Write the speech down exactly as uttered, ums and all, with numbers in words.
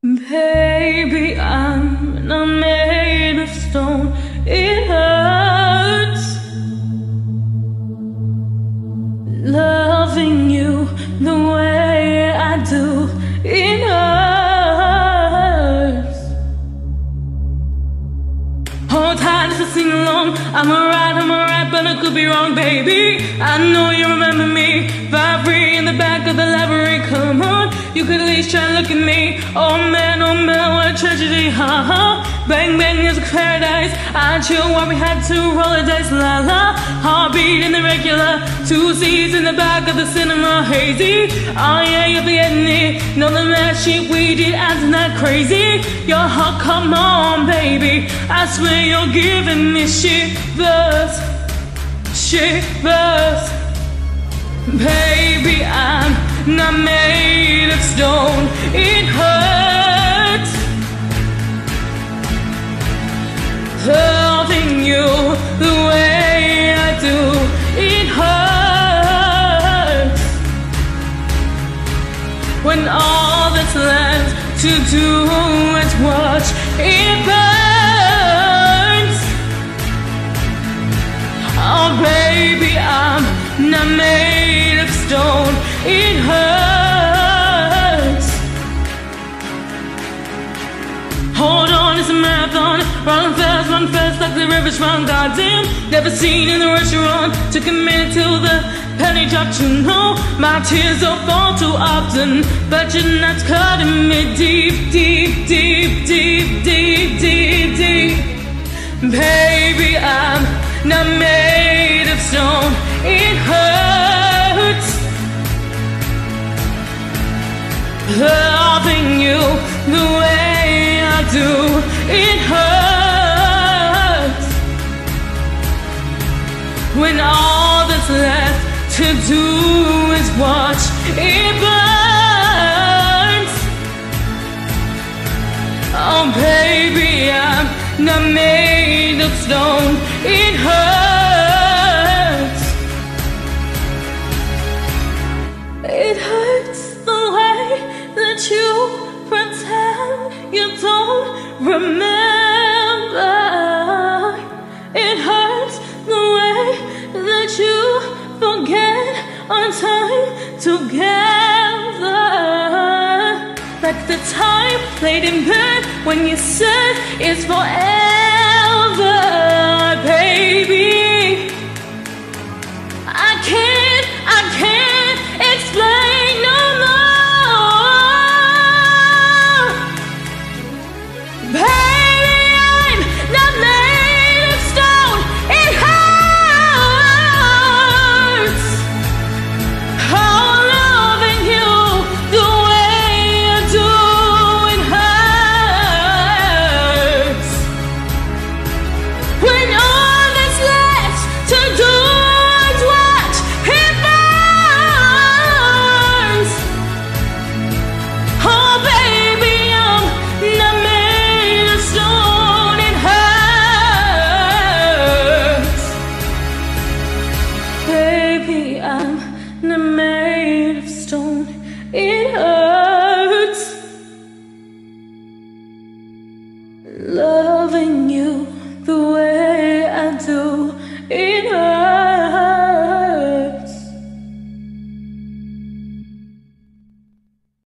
Baby, I'm not made of stone. It hurts loving you the way I do. It hurts. Hold tight, just to sing along. I'm alright, I'm alright, but I could be wrong, baby. I know you remember me. Vibrate in the back of the library. Come on, you could at least try and look at me. Oh man, oh man, what a tragedy, ha ha. Bang bang is a paradise. I chill while we had to roll the dice, la la. Heartbeat in the regular, two seats in the back of the cinema, hazy. Oh yeah, you'll be getting it. Know the mad shit we did, acting that crazy. Your heart, come on, baby. I swear you're giving me shivers, shivers. Baby, I'm not made of stone. It hurts loving you the way I do. It hurts when all that's left to do is watch it burns. Oh baby, I'm not made of stone. It hurts. Hold on, it's a marathon. Run fast, run fast like the rivers run. Goddamn, never seen in the restaurant. Took a minute till the penny dropped. You know my tears don't fall too often, but you're not cutting me deep, deep, deep, deep, deep, deep, deep. Baby, I'm not made of stone. It hurts loving you the way I do. It hurts when all that's left to do is watch it burns. Oh baby, I'm not made of stone. It hurts. It hurts the way that you pretend you don't remember. It hurts the way that you forget our time together. Like the time played in bed when you said it's forever. Baby,